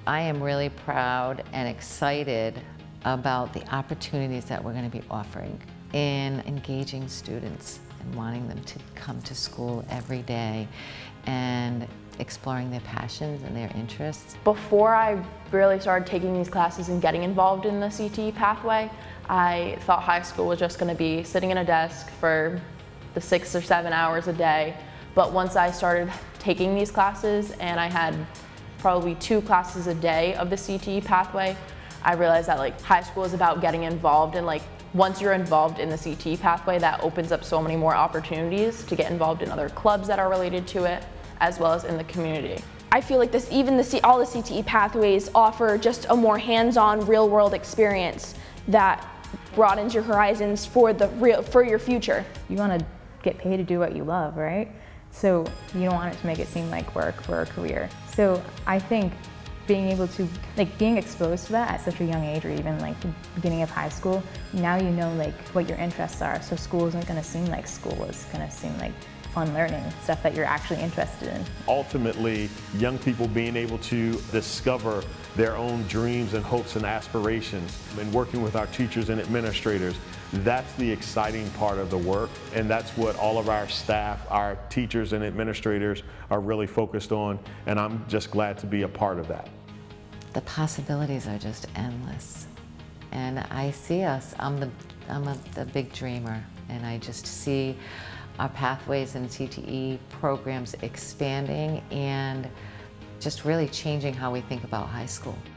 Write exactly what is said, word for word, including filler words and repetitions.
I am really proud and excited about the opportunities that we're going to be offering in engaging students and wanting them to come to school every day and exploring their passions and their interests. Before I really started taking these classes and getting involved in the C T E pathway, I thought high school was just going to be sitting in a desk for the six or seven hours a day. But once I started taking these classes and I had probably two classes a day of the C T E pathway, I realized that like high school is about getting involved, and like once you're involved in the C T E pathway, that opens up so many more opportunities to get involved in other clubs that are related to it, as well as in the community. I feel like this, even the C, all the C T E pathways offer just a more hands-on, real-world experience that broadens your horizons for the real for your future. You want to get paid to do what you love, right? So you don't want it to make it seem like work for a career. So I think being able to, like being exposed to that at such a young age, or even like the beginning of high school, now you know like what your interests are. So school isn't going to seem like school, it's going to seem like fun learning, stuff that you're actually interested in. Ultimately, young people being able to discover their own dreams and hopes and aspirations, and working with our teachers and administrators, that's the exciting part of the work, and that's what all of our staff, our teachers and administrators are really focused on, and I'm just glad to be a part of that. The possibilities are just endless, and I see us, I'm the, I'm a, the big dreamer, and I just see our pathways and C T E programs expanding and just really changing how we think about high school.